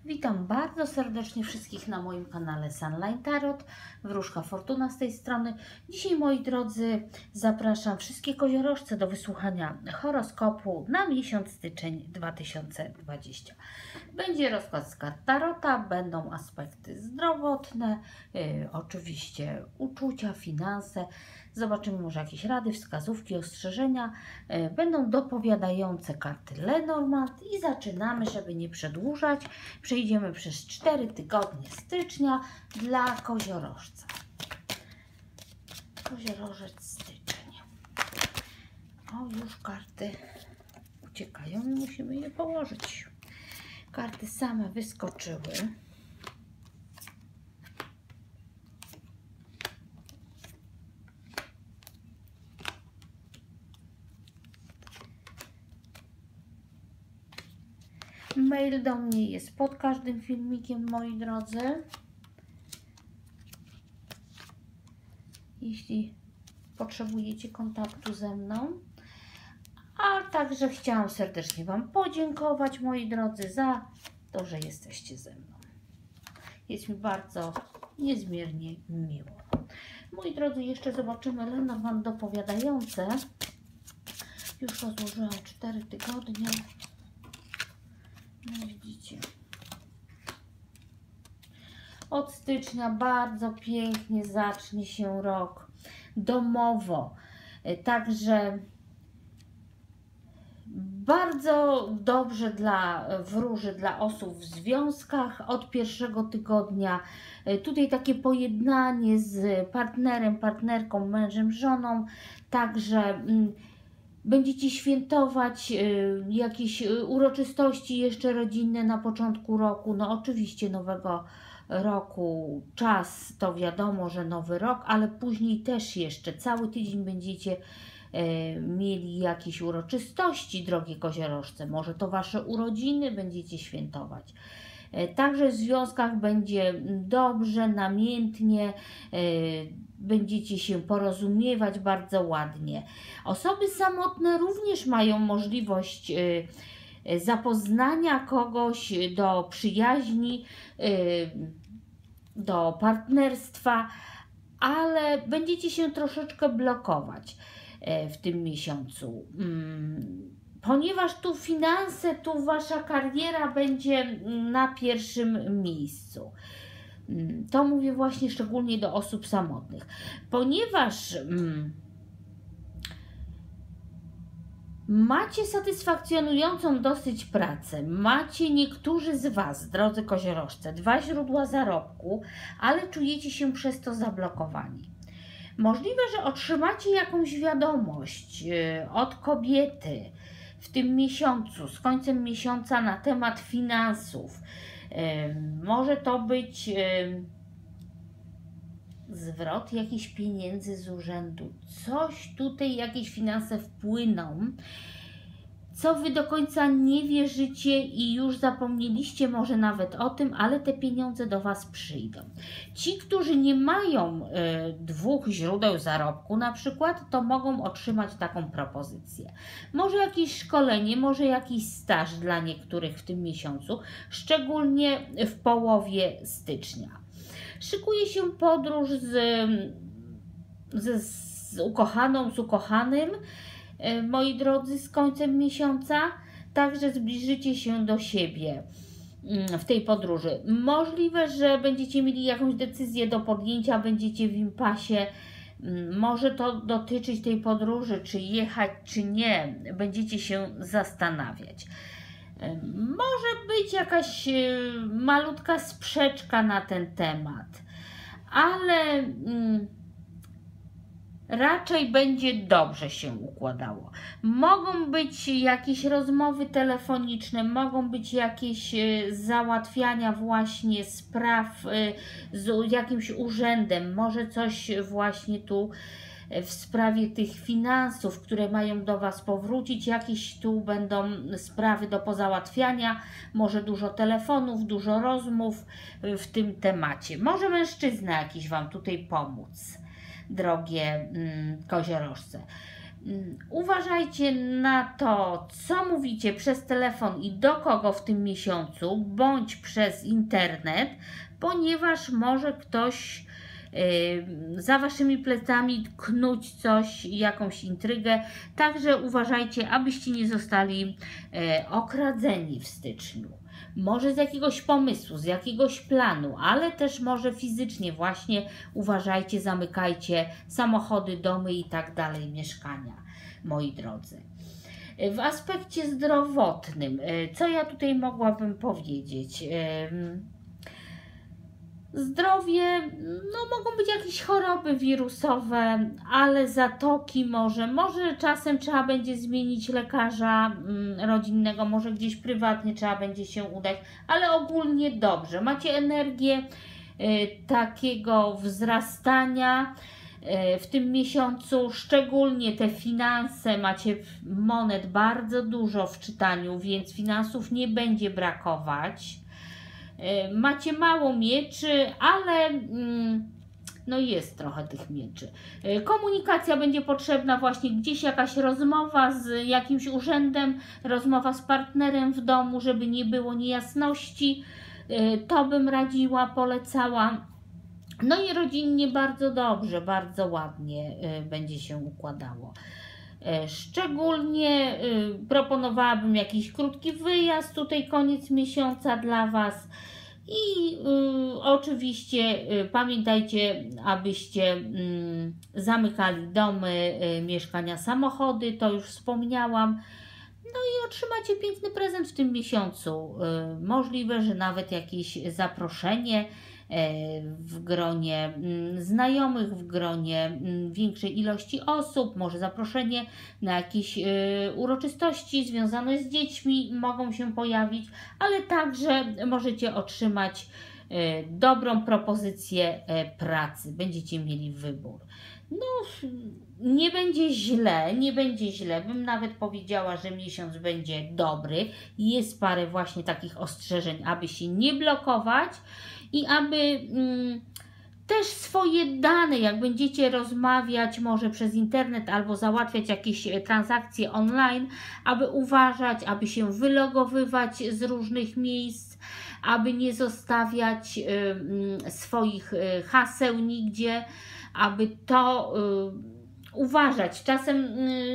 Witam bardzo serdecznie wszystkich na moim kanale Sunline Tarot. Wróżka Fortuna z tej strony. Dzisiaj, moi drodzy, zapraszam wszystkie koziorożce do wysłuchania horoskopu na miesiąc styczeń 2020. Będzie rozkład z kart Tarota, będą aspekty zdrowotne, oczywiście uczucia, finanse. Zobaczymy może jakieś rady, wskazówki, ostrzeżenia. Będą dopowiadające karty Lenormand i zaczynamy, żeby nie przedłużać. Przejdziemy przez 4 tygodnie stycznia dla koziorożca. Koziorożec styczeń. O, już karty uciekają i musimy je położyć. Karty same wyskoczyły. Mail do mnie jest pod każdym filmikiem, moi drodzy. Jeśli potrzebujecie kontaktu ze mną. A także chciałam serdecznie Wam podziękować, moi drodzy, za to, że jesteście ze mną. Jest mi bardzo niezmiernie miło. Moi drodzy, jeszcze zobaczymy Lenormand dopowiadające. Już rozłożyłam 4 tygodnie. No widzicie. Od stycznia bardzo pięknie zacznie się rok domowo. Także bardzo dobrze dla wróży, dla osób w związkach od pierwszego tygodnia. Tutaj takie pojednanie z partnerem, partnerką, mężem, żoną. Także będziecie świętować jakieś uroczystości jeszcze rodzinne na początku roku. No oczywiście nowego roku, czas to wiadomo, że nowy rok, ale później też jeszcze cały tydzień będziecie mieli jakieś uroczystości, drogie koziorożce. Może to Wasze urodziny będziecie świętować. Także w związkach będzie dobrze, namiętnie, będziecie się porozumiewać bardzo ładnie. Osoby samotne również mają możliwość zapoznania kogoś do przyjaźni, do partnerstwa, ale będziecie się troszeczkę blokować w tym miesiącu. Ponieważ tu finanse, tu Wasza kariera będzie na pierwszym miejscu. To mówię właśnie szczególnie do osób samotnych. Ponieważ macie satysfakcjonującą dosyć pracę, macie niektórzy z Was, drodzy koziorożce, 2 źródła zarobku, ale czujecie się przez to zablokowani. Możliwe, że otrzymacie jakąś wiadomość od kobiety w tym miesiącu, z końcem miesiąca na temat finansów. Może to być zwrot jakichś pieniędzy z urzędu. Coś tutaj, jakieś finanse wpłyną, co Wy do końca nie wierzycie i już zapomnieliście może nawet o tym, ale te pieniądze do Was przyjdą. Ci, którzy nie mają 2 źródeł zarobku na przykład, to mogą otrzymać taką propozycję. Może jakieś szkolenie, może jakiś staż dla niektórych w tym miesiącu, szczególnie w połowie stycznia. Szykuje się podróż z ukochaną, z ukochanym, moi drodzy, z końcem miesiąca, także zbliżycie się do siebie w tej podróży. Możliwe, że będziecie mieli jakąś decyzję do podjęcia, będziecie w impasie. Może to dotyczyć tej podróży, czy jechać, czy nie. Będziecie się zastanawiać. Może być jakaś malutka sprzeczka na ten temat, ale raczej będzie dobrze się układało. Mogą być jakieś rozmowy telefoniczne, mogą być jakieś załatwiania właśnie spraw z jakimś urzędem, może coś właśnie tu w sprawie tych finansów, które mają do Was powrócić, jakieś tu będą sprawy do pozałatwiania, może dużo telefonów, dużo rozmów w tym temacie. Może mężczyzna jakiś Wam tutaj pomóc, drogie koziorożce. Uważajcie na to, co mówicie przez telefon i do kogo w tym miesiącu, bądź przez internet, ponieważ może ktoś za waszymi plecami knuć coś, jakąś intrygę. Także uważajcie, abyście nie zostali okradzeni w styczniu. Może z jakiegoś pomysłu, z jakiegoś planu, ale też może fizycznie właśnie uważajcie, zamykajcie samochody, domy i tak dalej, mieszkania, moi drodzy. W aspekcie zdrowotnym, co ja tutaj mogłabym powiedzieć? Zdrowie, no mogą być jakieś choroby wirusowe, ale zatoki może czasem trzeba będzie zmienić lekarza rodzinnego, może gdzieś prywatnie trzeba będzie się udać, ale ogólnie dobrze. Macie energię takiego wzrastania w tym miesiącu, szczególnie te finanse, macie monet bardzo dużo w czytaniu, więc finansów nie będzie brakować. Macie mało mieczy, ale no jest trochę tych mieczy. Komunikacja będzie potrzebna właśnie, gdzieś jakaś rozmowa z jakimś urzędem, rozmowa z partnerem w domu, żeby nie było niejasności. To bym radziła, polecała. No i rodzinnie bardzo dobrze, bardzo ładnie będzie się układało. Szczególnie proponowałabym jakiś krótki wyjazd, tutaj koniec miesiąca dla Was. I oczywiście pamiętajcie, abyście zamykali domy, mieszkania, samochody, to już wspomniałam. No i otrzymacie piękny prezent w tym miesiącu. Możliwe, że nawet jakieś zaproszenie w gronie znajomych, w gronie większej ilości osób, może zaproszenie na jakieś uroczystości związane z dziećmi mogą się pojawić, ale także możecie otrzymać dobrą propozycję pracy, będziecie mieli wybór. No, nie będzie źle, nie będzie źle. Bym nawet powiedziała, że miesiąc będzie dobry. Jest parę właśnie takich ostrzeżeń, aby się nie blokować i aby też swoje dane, jak będziecie rozmawiać może przez internet albo załatwiać jakieś transakcje online, aby uważać, aby się wylogowywać z różnych miejsc, aby nie zostawiać swoich haseł nigdzie, aby to uważać. Czasem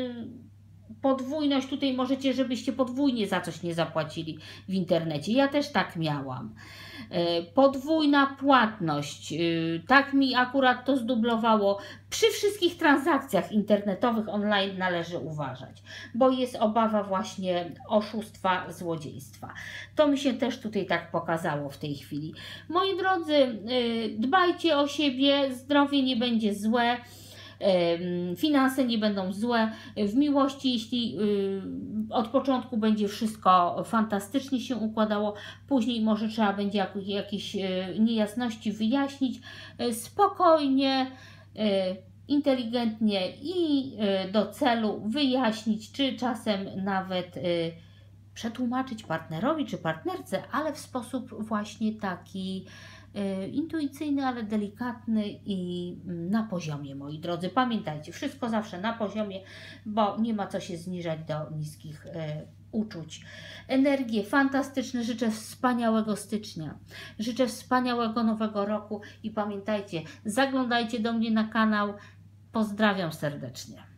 podwójność, tutaj możecie, żebyście podwójnie za coś nie zapłacili w internecie. Ja też tak miałam. Podwójna płatność, tak mi akurat to zdublowało. Przy wszystkich transakcjach internetowych online należy uważać, bo jest obawa właśnie oszustwa, złodziejstwa. To mi się też tutaj tak pokazało w tej chwili. Moi drodzy, dbajcie o siebie, zdrowie nie będzie złe. Finanse nie będą złe, w miłości, jeśli od początku będzie wszystko fantastycznie się układało, później może trzeba będzie jakieś niejasności wyjaśnić, spokojnie, inteligentnie i do celu wyjaśnić, czy czasem nawet przetłumaczyć partnerowi czy partnerce, ale w sposób właśnie taki intuicyjny, ale delikatny i na poziomie, moi drodzy. Pamiętajcie, wszystko zawsze na poziomie, bo nie ma co się zniżać do niskich uczuć. Energie fantastyczne, życzę wspaniałego stycznia, życzę wspaniałego nowego roku i pamiętajcie, zaglądajcie do mnie na kanał. Pozdrawiam serdecznie.